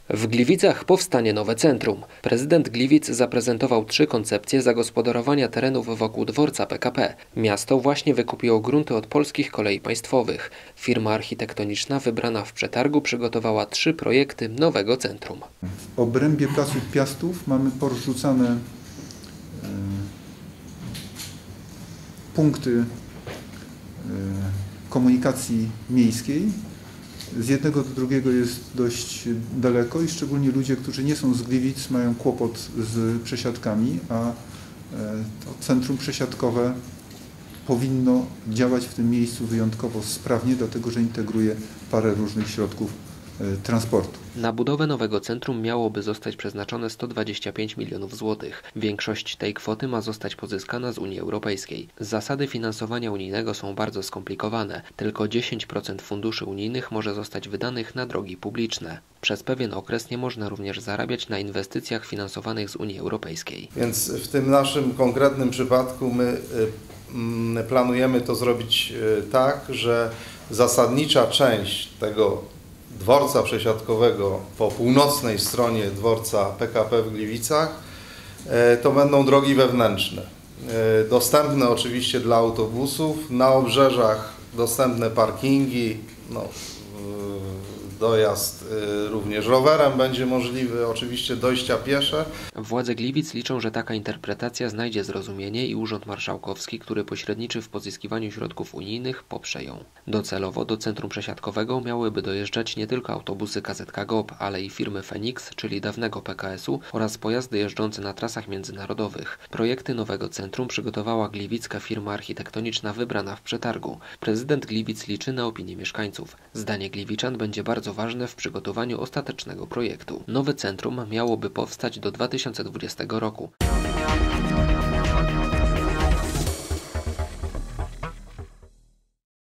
W Gliwicach powstanie nowe centrum. Prezydent Gliwic zaprezentował 3 koncepcje zagospodarowania terenów wokół dworca PKP. Miasto właśnie wykupiło grunty od Polskich Kolei Państwowych. Firma architektoniczna wybrana w przetargu przygotowała 3 projekty nowego centrum. W obrębie Placu Piastów mamy porzucane punkty komunikacji miejskiej. Z jednego do drugiego jest dość daleko i szczególnie ludzie, którzy nie są z Gliwic, mają kłopot z przesiadkami, a to centrum przesiadkowe powinno działać w tym miejscu wyjątkowo sprawnie, dlatego że integruje parę różnych środków transportu. Na budowę nowego centrum miałoby zostać przeznaczone 125 milionów złotych. Większość tej kwoty ma zostać pozyskana z Unii Europejskiej. Zasady finansowania unijnego są bardzo skomplikowane. Tylko 10% funduszy unijnych może zostać wydanych na drogi publiczne. Przez pewien okres nie można również zarabiać na inwestycjach finansowanych z Unii Europejskiej. Więc w tym naszym konkretnym przypadku my planujemy to zrobić tak, że zasadnicza część tego dworca przesiadkowego po północnej stronie dworca PKP w Gliwicach to będą drogi wewnętrzne. Dostępne oczywiście dla autobusów, na obrzeżach dostępne parkingi, dojazd również rowerem będzie możliwy, oczywiście dojścia piesze. Władze Gliwic liczą, że taka interpretacja znajdzie zrozumienie i Urząd Marszałkowski, który pośredniczy w pozyskiwaniu środków unijnych, poprze ją. Docelowo do centrum przesiadkowego miałyby dojeżdżać nie tylko autobusy KZK GOP, ale i firmy Fenix, czyli dawnego PKS-u, oraz pojazdy jeżdżące na trasach międzynarodowych. Projekty nowego centrum przygotowała gliwicka firma architektoniczna wybrana w przetargu. Prezydent Gliwic liczy na opinię mieszkańców. Zdanie gliwiczan będzie bardzo ważne w przygotowaniu ostatecznego projektu. Nowe centrum miałoby powstać do 2020 roku.